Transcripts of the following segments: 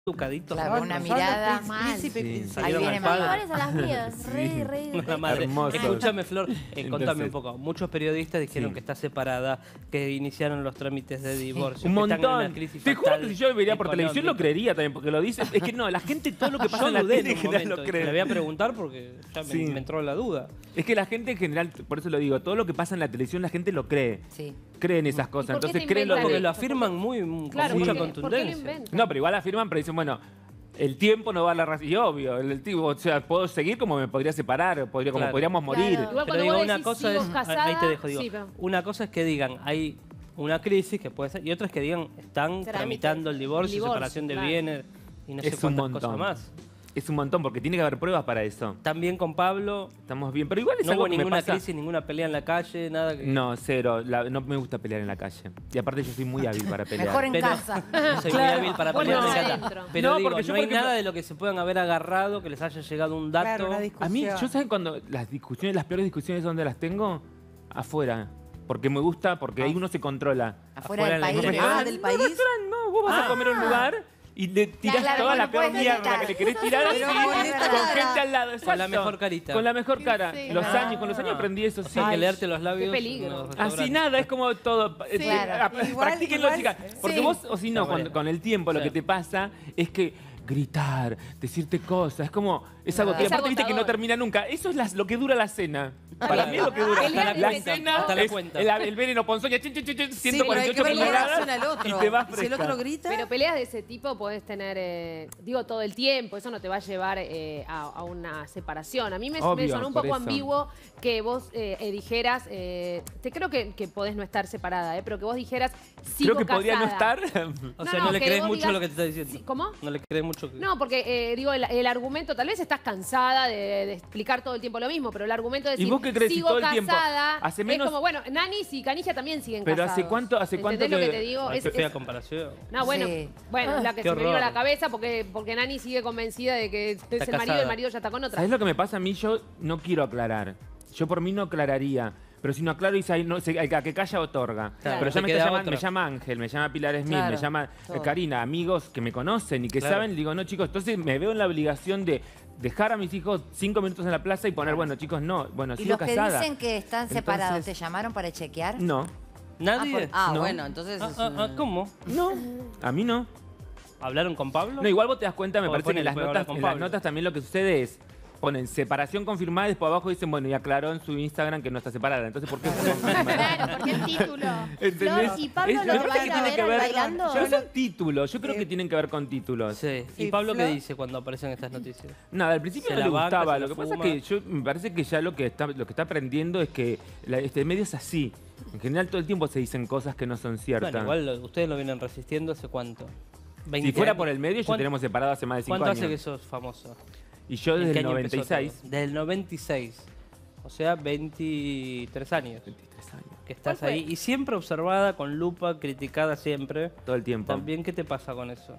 educaditos. Claro, una mirada. Príncipe. Ahí viene iguales a las mías. Sí. Una madre. Hermosos. Escúchame, Flor, contame Entonces, un poco. Muchos periodistas dijeron sí. que está separada, que iniciaron los trámites de divorcio. Un que están en montón. una crisis Te juro fatal que si yo vería por televisión lo económica. creería también, porque lo dicen. Es que no, la gente todo lo que pasa Yo en la dudé tele en en un general momento, lo dije, cree. le voy a preguntar porque ya Sí. me entró la duda. Es que la gente en general, por eso lo digo, todo lo que pasa en la televisión la gente lo cree. Sí. Creen esas ¿Y cosas. por qué Entonces te creen lo inventan Porque que... lo afirman Claro, con mucha ¿por qué lo contundencia. inventan? No, pero igual afirman, pero dicen, bueno, el tiempo no va a la razón. Y obvio, el tipo, o sea, puedo seguir como me podría separar, como Claro. podríamos morir. Claro. Igual Pero cuando digo, vos una decís, cosa sigo es, casada, ahí te dejo, digo, sí, pero- una cosa es que digan, hay una crisis que puede ser, y otra es que digan, están Trámites. tramitando el divorcio, separación de claro. bienes, y no sé Es un cuántas montón. cosas más. Es un montón, porque tiene que haber pruebas para eso. También con Pablo, Estamos bien, pero igual es no algo hubo que me ninguna pasa... crisis, ninguna pelea en la calle, nada que... No, cero. No me gusta pelear en la calle. Y aparte yo soy muy hábil para pelear. Mejor en Pero- casa. No soy muy hábil para Vos pelear, no me encanta. adentro. Pero No, digo, porque yo, no hay por ejemplo- nada de lo que se puedan haber agarrado, que les haya llegado un dato. Claro, una discusión. A mí, yo saben cuando las discusiones, las peores discusiones, ¿dónde las tengo? Afuera. Porque me gusta, porque ahí uno se controla. Afuera Afuera del país. en el- Ah, del país. No, vos vas a comer a un lugar y le tirás Claro, toda bueno, la peor puedes mierda evitar. que le querés tirar así, Pero con con esta cara. gente al lado. Con la exacto. mejor carita. Con la mejor cara. Sí. Los Ah. años, con los años aprendí eso, O sí. sea, que leerte los labios. Qué peligro. en los Así restaurantes. nada, es como todo. Claro. Practíquenlo, Igual, chicas. Porque sí. vos, o si no, Está bueno. con el tiempo, lo Sí. que te pasa es que gritar, decirte cosas, es como, es algo que Es aparte viste que no agotador. termina nunca. Eso es lo que dura la cena. Para mí es lo que dura. Hasta la La cuenta, cena hasta la es cuenta. el veneno ponzoña, 148 pero hay que ver la toneladas reacción al otro. y te vas Si el fresca. otro grita, Pero peleas de ese tipo podés tener, digo, todo el tiempo. Eso no te va a llevar a una separación. A mí me Obvio, sonó un por poco eso. ambiguo que vos dijeras, te creo que podés no estar separada, pero que vos dijeras, sigo Creo que podría no casada. estar. O No, sea, no, no le que crees vos mucho digas- lo que te está diciendo. Sí, ¿cómo? No le crees mucho. No, porque digo, el argumento, tal vez estás cansada de explicar todo el tiempo lo mismo, pero el argumento de ¿Y decir, vos qué crees si sigo todo el tiempo? casada, Hace menos- es como, bueno, Nanis y Canigia también siguen Pero casados. ¿hace cuánto ¿Entendés lo que- que te digo? Ay, Es- qué fea es- comparación. no, bueno, Sí. bueno, la que Qué se me vino a horror. la cabeza porque Nani sigue convencida de que es el marido y casada. el marido ya está con otra. ¿Sabes lo que me pasa a mí? Yo no quiero aclarar. Yo por mí no aclararía. Pero si no aclaro, dice, ay, no, a que calla otorga. Claro, Pero te ya me, está queda llamando, otra. me llama Ángel, me llama Pilar Smith, Claro, me llama todo. Karina, amigos que me conocen y que Claro. saben. Digo, no, chicos, entonces me veo en la obligación de dejar a mis hijos 5 minutos en la plaza y poner, bueno, chicos, no, bueno, Y sigo los que casada. dicen que están separados, Entonces- ¿te llamaron para chequear? No, ¿Nadie? Ah, No. bueno, entonces... ¿Cómo? no, a mí no. ¿Hablaron con Pablo? No, igual vos te das cuenta, me O parece que ponen, en las puede hablar notas, con en las Pablo. notas también lo que sucede es, ponen separación confirmada y después abajo dicen, bueno, y aclaró en su Instagram que no está separada. Entonces, ¿por qué se confirma? Claro, porque el título. ¿Entendés? Flor, ¿y Pablo Es- lo me vas parece que a tiene ver que ver- bailando? Yo son títulos, yo creo que tienen que ver con títulos. Sí. ¿Y Sí, Pablo qué Flor. dice cuando aparecen estas noticias? Nada, al principio Se no la le banca, gustaba. se Lo la que pasa es fuma. que yo me parece que ya lo que está aprendiendo es que este medio es así. En general todo el tiempo se dicen cosas que no son ciertas. Bueno, igual ustedes lo vienen resistiendo ¿hace cuánto? Si 20 fuera años. por el medio, ya ¿Cuánto- tenemos separado hace más de 5 ¿Cuánto años. hace que sos famoso? Y yo ¿En desde qué el año empezó 96. todo? Desde el 96. O sea, 23 años 23 años. que estás ¿Cuál fue? ahí. Y siempre observada, con lupa, criticada siempre. Todo el tiempo. También, ¿qué te pasa con eso?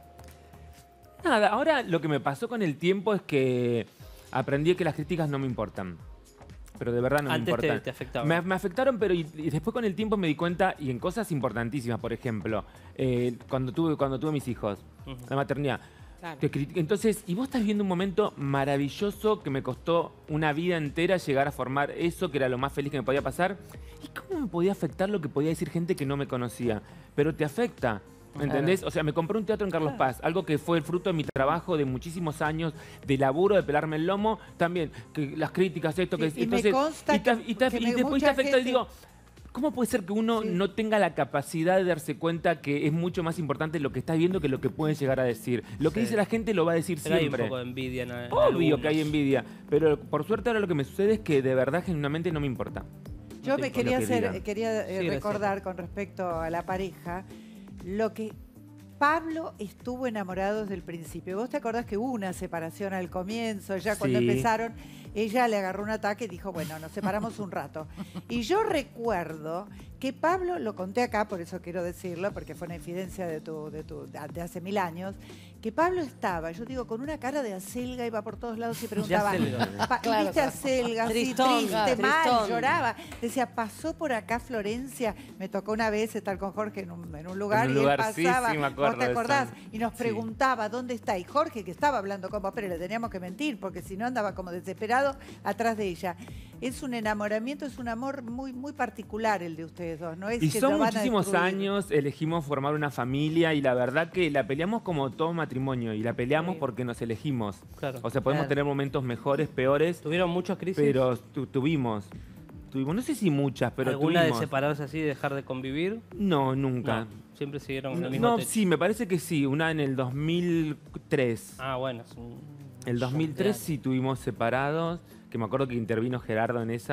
Nada, ahora lo que me pasó con el tiempo es que aprendí que las críticas no me importan. Pero de verdad no me Antes importan. te afectaban. Me afectaron, pero y después con el tiempo me di cuenta, y en cosas importantísimas, por ejemplo, cuando tuve mis hijos, Ujú. la maternidad. Claro. Entonces, y vos estás viendo un momento maravilloso que me costó una vida entera llegar a formar eso, que era lo más feliz que me podía pasar. ¿Y cómo me podía afectar lo que podía decir gente que no me conocía? Pero te afecta. ¿Entendés? O sea, me compré un teatro en Carlos Paz, algo que fue el fruto de mi trabajo de muchísimos años, de laburo, de pelarme el lomo, también, que las críticas, esto, que... Y me consta y que después mucha te afecta y gente- digo, ¿cómo puede ser que uno Sí. no tenga la capacidad de darse cuenta que es mucho más importante lo que está viendo que lo que pueden llegar a decir? Lo que Sí. dice la gente lo va a decir Pero hay un siempre. poco de envidia en Obvio algunos. que hay envidia, pero por suerte ahora lo que me sucede es que de verdad genuinamente no me importa. yo te me importa quería lo que digan. quería Sí, gracias. recordar con respecto a la pareja lo que Pablo estuvo enamorado desde el principio. ¿Vos te acordás que hubo una separación al comienzo? Ya cuando Sí. empezaron, ella le agarró un ataque y dijo, bueno, nos separamos un rato. Y yo recuerdo que Pablo, lo conté acá, por eso quiero decirlo, porque fue una infidencia de hace 1000 años, que Pablo estaba, yo digo, con una cara de acelga, iba por todos lados y preguntaba, acelga. ¿y viste acelga? Sí, Tristón, triste, mal, tristón. lloraba. Decía, pasó por acá Florencia, me tocó una vez estar con Jorge en un lugar, En un y él lugar, sí, pasaba, sí, me acuerdo ¿vos te de acordás? eso. Y nos Sí. preguntaba, ¿dónde está? Y Jorge, que estaba hablando con vos, pero le teníamos que mentir, porque si no andaba como desesperado atrás de ella. Es un enamoramiento, es un amor muy, muy particular el de ustedes dos, ¿no? Es Y que son lo van a muchísimos destruir. años, elegimos formar una familia y la verdad que la peleamos como todo matrimonio y la peleamos Sí. porque nos elegimos. Claro. O sea, podemos Claro. tener momentos mejores, peores, ¿Tuvieron muchas crisis? pero tuvimos, no sé si muchas, pero ¿Alguna tuvimos. de separados así, de dejar de convivir? No, nunca. No, siempre siguieron en No, el mismo no, techo. sí, me parece que sí, una en el 2003. Ah, bueno. Es un... El 2003 Claro. sí tuvimos separados, que me acuerdo que intervino Gerardo en esa.